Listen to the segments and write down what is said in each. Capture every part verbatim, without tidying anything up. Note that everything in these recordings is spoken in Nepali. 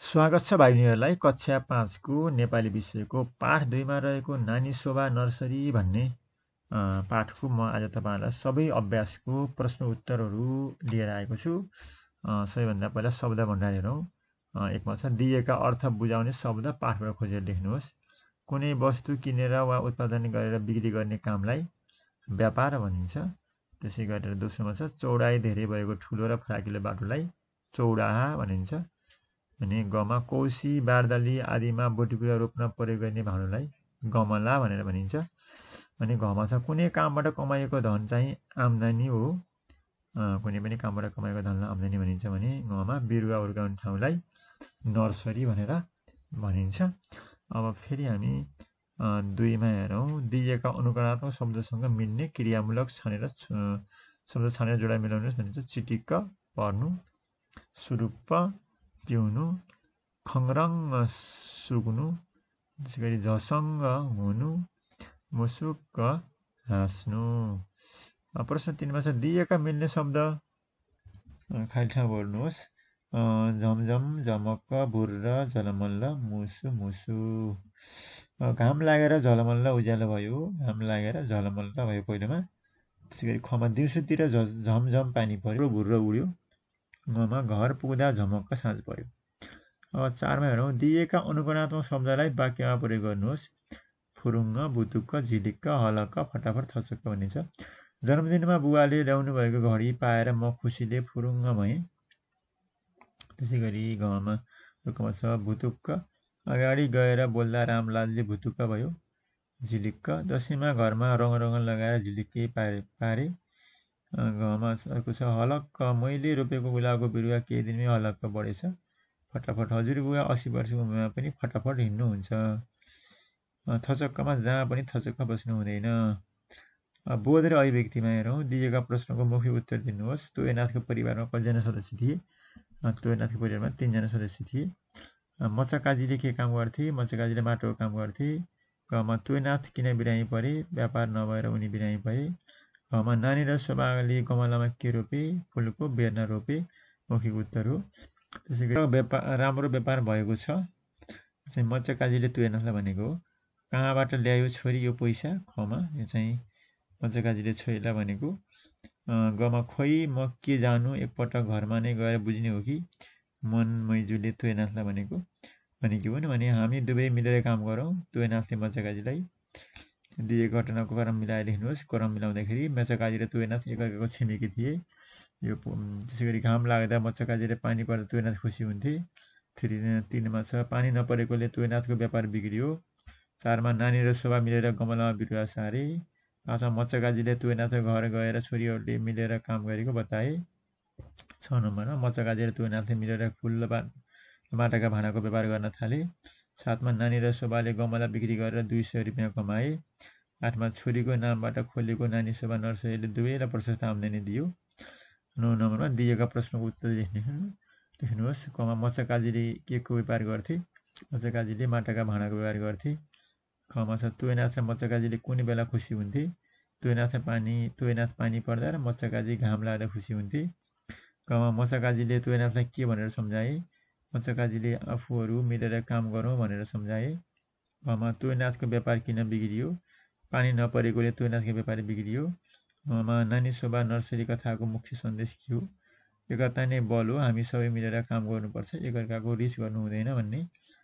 स्वागत छ भाइ-बहिनीहरूलाई कक्षा पाँच को नेपाली विषयको पाठ दुई मा रहेको नानी शोभा नर्सरी भन्ने पाठको म आज तपाईहरुलाई सबै अभ्यासको प्रश्न उत्तरहरू लिएर आएको छु। सबैभन्दा पहिला शब्द भण्डार हेरौँ। एकमा छ दिएका अर्थ बुझाउने शब्द पाठबाट खोजेर लेख्नुहोस्। कुनै वस्तु किनेर वा उत्पादन गरेर बिक्री गर्ने कामलाई व्यापार भनिन्छ। त्यसै गरेर दोस्रोमा छ चौडाइ धेरै भएको ठूलो र फराकिलो बाटोलाई चौडाहा भनिन्छ। अनि गमा कौशी बारदाली आदिमा बोटबिरुवा रोप्न प्रयोग गर्ने भाँडोलाई गमला भनेर भनिन्छ। अनि घमा छ कुनै कामबाट कमाएको धन चाहिँ आम्दानी हो। कुनै पनि कामबाट कमाएको धनलाई आम्दानी भनिन्छ भने घमा बिरुवा हुर्काउने ठाउँलाई नर्सरी भनेर भनिन्छ। अब फेरि हामी दुईमा हेरौँ। दिएका अनुकरणात्मक शब्दसँग मिल्ने क्रियामूलक छानेर शब्द छानेर जोडाइ मिलाउनुहोस् भनिन्छ। चिटिक्क पर्नु, सुरुप्प पिउनु, खङरङ सुक्नु, त्यसैगरी झसङ्ग हुनु, मुसुक्क हाँस्नु। प्रश्न तीनमा छ दिएका मिल्ने शब्द खाली ठाउँ भर्नुहोस्। झमझम, झमक्क, भुर्र, झलमल्ल, मुसु मुसु। घाम लागेर झलमल्ल उज्यालो भयो, घाम लागेर झलमल्ल भयो पहिलोमा। त्यसैगरी खमा दिउँसोतिर झमझम पानी पर्यो, भुर्र उड्यो। घमा घर पुग्दा झमक्क साँझ पर्यो। अब चारमा हेरौँ। दिएका अनुकरणात्मक शब्दलाई वाक्यमा प्रयोग गर्नुहोस्। फुरुङ्ग, भुतुक्क, झिलिक्क, हलक्क, फटाफट, थचक्क भनिन्छ। जन्मदिनमा बुवाले ल्याउनु भएको घडी पाएर म खुसीले फुरुङ्ग भएँ। त्यसै गरी घमा रुखमा छ भुतुक्क, अगाडि गएर बोल्दा रामलालले भुतुक्क भयो। झिलिक्क, दसैँमा घरमा रङ रङ लगाएर झिलिक्कै पारे पारे। घमा अर्को छ हलक्क, मैले रोपेको गुलाबको बिरुवा केही दिनमै हलक्क बढेछ। फटाफट, हजुरबुवा अस्सी वर्षको उमेरमा पनि फटाफट हिँड्नुहुन्छ। थचक्कमा जहाँ पनि थचक्क बस्नु हुँदैन। बोध र अभिव्यक्तिमा हेरौँ। दिएका प्रश्नको मौखिक उत्तर दिनुहोस्। तोयनाथको परिवारमा कतिजना सदस्य थिए? तोयनाथको परिवारमा तीनजना सदस्य थिए। मच्चाकाजीले के काम गर्थे? मच्चाकाजीले माटोको काम गर्थे। घरमा तोयनाथ किन बिरामी परे? व्यापार नभएर उनी बिरामी भए। घरमा नानी र शोभाले गमलामा के रोपे? फुलको बेर्ना रोपे। मौखिक उत्तर हो। त्यसै गरी व्यापार राम्रो व्यापार भएको छ चाहिँ मच्चाकाजीले तोयनाथलाई भनेको हो। कहाँबाट ल्यायो छोरी यो पैसा? खमा यो चाहिँ मच्चाकाजीले छोरीलाई भनेको। गमा खोइ म के जानु, एकपटक घरमा नै गएर बुझ्ने हो कि? मन मैजुले तोयनाथलाई भनेको भनेकी हुन् भने हामी दुवै मिलेर काम गरौँ। तोयनाथले मच्चाकाजीलाई दिएको घटनाको क्रम मिलाएर लेख्नुहोस्। क्रम मिलाउँदाखेरि मच्चाकाजी र तोयनाथ एकअर्काको छिमेकी थिए। यो त्यसै गरी घाम लाग्दा मच्चाकाजी र पानी पर्दा तोयनाथ खुसी हुन्थे। फेरि तिनमा छ पानी नपरेकोले तोयनाथको व्यापार बिग्रियो। चारमा नानी र शोभा मिलेर गमलामा बिरुवा सारे। पाँचमा मच्चाकाजीले तोयनाथको घर गएर छोरीहरूले मिलेर काम गरेको बताए। छ नम्बरमा मच्चाकाजी र तोयनाथले मिलेर फुल माटाका भाँडाको व्यापार गर्न थाले। सातमा नानी र शोभाले गमला बिक्री गरेर दुई सय रुपियाँ कमाए। आठमा छोरीको नामबाट खोलेको नानी शोभा नर्सरीले दुवैलाई प्रशस्त आम्दानी दियो। नौ नम्बरमा दिएका प्रश्नको उत्तर लेख्नुहोस्। कमा मच्चाकाजीले के को व्यापार गर्थे? मच्चाकाजीले माटाका भाँडाको व्यापार गर्थे। खमा छ तोयनाथ र मच्चाकाजीले कुनै बेला खुसी हुन्थे? तोयनाथ पानी तोयनाथ पानी पर्दा र मच्चाकाजी घाम लाग्दा खुसी हुन्थे। कमा मच्चाकाजीले तोयनाथलाई के भनेर सम्झाए? मच्चाकाजीले आफूहरू मिलेर काम गरौँ भनेर सम्झाए। घरमा तोयनाथको व्यापार किन बिग्रियो? पानी नपरेकोले तोयनाथको व्यापार बिग्रियो। घरमा नानी शोभा नर्सरी कथाको मुख्य सन्देश के हो? एकता नै बल हो, हामी सबै मिलेर काम गर्नुपर्छ, एकअर्काको रिस गर्नु हुँदैन भन्ने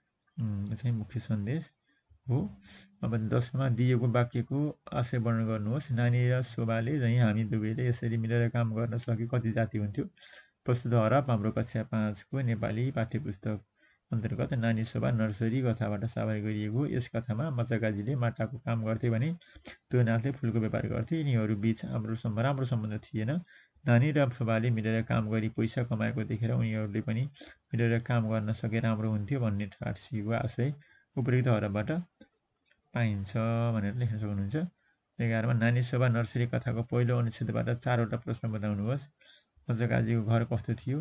चाहिँ मुख्य सन्देश हो। अब दसमा दिएको वाक्यको आशय वर्णन गर्नुहोस्। नानी र शोभाले चाहिँ हामी दुवैले यसरी मिलेर काम गर्न सके कति जाति हुन्थ्यो? प्रस्तुत हरफ हाम्रो कक्षा पाँचको नेपाली पाठ्यपुस्तक अन्तर्गत नानी शोभा नर्सरी कथाबाट साभार गरिएको। यस कथामा मच्चाकाजीले माटाको काम गर्थे भने तोयनाथले फुलको व्यापार गर्थे। यिनीहरू बीच हाम्रो राम्रो सम्बन्ध थिएन। नानी र शोभाले मिलेर काम गरी पैसा कमाएको देखेर उनीहरूले पनि मिलेर काम गर्न सके राम्रो हुन्थ्यो भन्ने ठाडसीको आशय उपयुक्त हरफबाट पाइन्छ भनेर लेख्न सक्नुहुन्छ। एघारमा नानी शोभा नर्सरी कथाको पहिलो अनुच्छेदबाट चारवटा प्रश्न बताउनुहोस्। मच्चाकाजीको घर कस्तो थियो?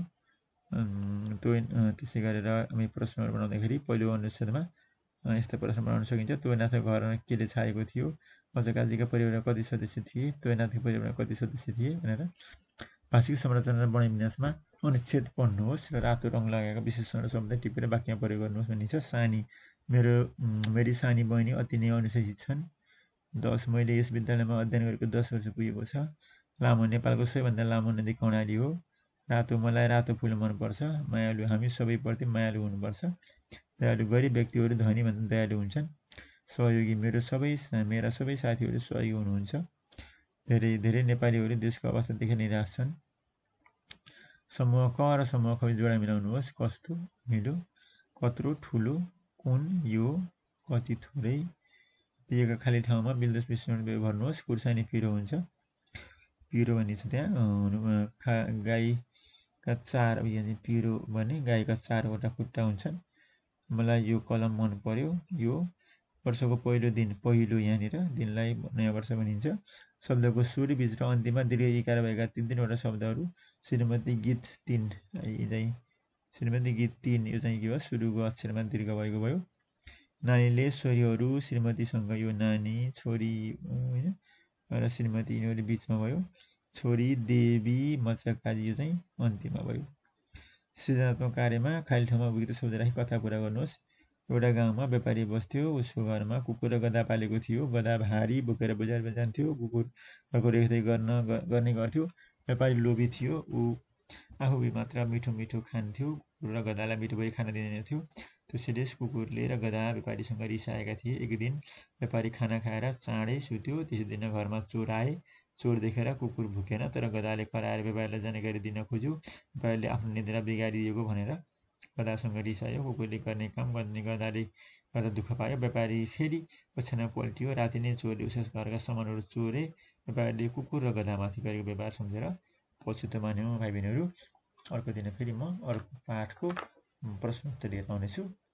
तोय त्यसै गरेर हामी प्रश्नहरू बनाउँदाखेरि पहिलो अनुच्छेदमा यस्ता प्रश्न बनाउन सकिन्छ। तोयनाथको घरमा केले छाएको थियो? मच्चाकाजीका परिवारमा कति सदस्य थिए? तोयनाथको परिवारमा कति सदस्य थिए भनेर भाषिक संरचना र वर्णविन्यासमा अनुच्छेद पढ्नुहोस् र रातो रङ लगाएका विशेषण शब्द टिपेर वाक्य प्रयोग गर्नुहोस् भनिन्छ। सानी मेरो मेरी सानी बहिनी अति नै अनुशासित छन्। दस मैले यस विद्यालयमा अध्ययन गरेको दस वर्ष पुगेको छ। लामो नेपालको सबैभन्दा लामो नदी कर्णाली हो। रातो मलाई रातो फुल मनपर्छ। मायालु हामी सबैप्रति मायालु हुनुपर्छ। दयालु गरिब व्यक्तिहरू धनीभन्दा दयालु हुन्छन्। सहयोगी मेरो सबै मेरा सबै साथीहरू सहयोगी हुनुहुन्छ। धेरै धेरै नेपालीहरू देशको अवस्था देखेर निराश छन्। समूह क र समूह ख जोडा मिलाउनुहोस्। कस्तो मिलो, कत्रो, ठुलो, कुन, यो, कति, थोरै। दिएका खाली ठाउँमा बिल्दस विश्लेषण भर्नुहोस्। खुर्सानी पिरो हुन्छ। पिरो भनिन्छ त्यहाँ गाईका चार पिरो भने गाईका चारवटा खुट्टा हुन्छन्। मलाई यो कलम मन पर्यो। यो वर्षको पहिलो दिन, पहिलो यहाँनिर दिनलाई नयाँ वर्ष भनिन्छ। शब्दको सुरु बीच र अन्तिममा दीर्घ इकार भएका तीन तीनवटा शब्दहरू। श्रीमती गीत तीन चाहिँ श्रीमती गीत तीन यो चाहिँ के हो, सुरुको अक्षरमा दीर्घ भएको भयो। नानीले छोरीहरू श्रीमतीसँग, यो नानी छोरी होइन र श्रीमती यिनीहरू बिचमा भयो। छोरी देवी मचकाजी यो चाहिँ अन्तिममा भयो। सृजनात्मक कार्यमा खाली ठाउँमा उपयुक्त शब्द राखी कथा पुरा गर्नुहोस्। एउटा गाउँमा व्यापारी बस्थ्यो। उसको घरमा कुकुर र गधा पालेको थियो। गधा भारी बोकेर बजारमा जान्थ्यो। कुकुरको रेखदेख गर्न गर्ने गर्थ्यो। व्यापारी लोभी थियो। ऊ आफू मात्र मिठो मिठो खान्थ्यो। कुकुर र गधालाई मिठो गरी खान दिँदैन थियो। त्यसैले कुकुरले र गधा व्यापारीसँग रिसाएका थिए। एक दिन व्यापारी खाना खाएर चाँडै सुत्यो। त्यसै दिन घरमा चोर आए। चोर देखेर कुकुर भुकेन, तर गधाले कराएर व्यापारीलाई जानकारी दिन खोज्यो। व्यापारीले आफ्नो निद्रा बिगारिदिएको भनेर गधासँग रिसायो। कुकुरले गर्ने काम गर्ने गधाले गर्दा दुःख पायो। व्यापारी फेरि ओछ्यानमा पल्टियो। राति नै चोरले उसका घरका सामानहरू चोरे। व्यापारीले कुकुर र गधामाथि गरेको व्यवहार सम्झेर पछुतो मान्यो। भाइ बहिनीहरू, अर्को दिन फेरि म अर्को पाठको प्रश्नोत्तर लिएर आउनेछु।